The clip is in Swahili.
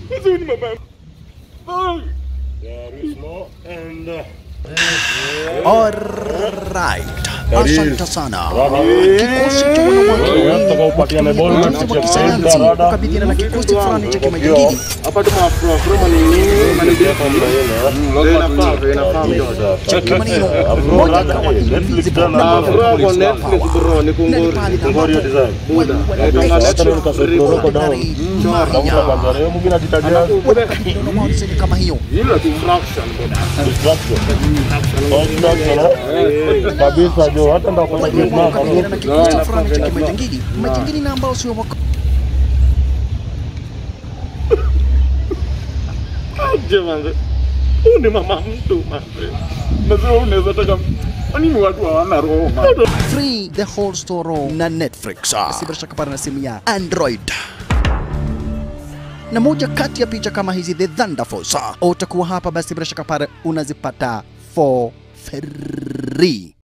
Huzuni mama. There is no end. Alright. Asante sana. Kikosi cha wanawake wa kisayansi kukabiliana na kikosi fulani cha kimajangili. Hapa tu mafroma ni nini? Cheki maneno moja kama hizi kwa Netflix bro ni kungori design. Buda. Kama hiyo. Hilo distraction kabisa jo, hata ndo kwa na kikosi fulani cha kimajangili. Majangili na ambao sio wako. Jamani. Ni mama mtu mzee. Mzee unaweza taka nini watu hawana roho. Free the whole story na Netflix. Si bila shaka pale na simu ya Android. Na moja kati ya picha kama hizi The Thunder Force utakuwa hapa, basi bila shaka pale unazipata for free.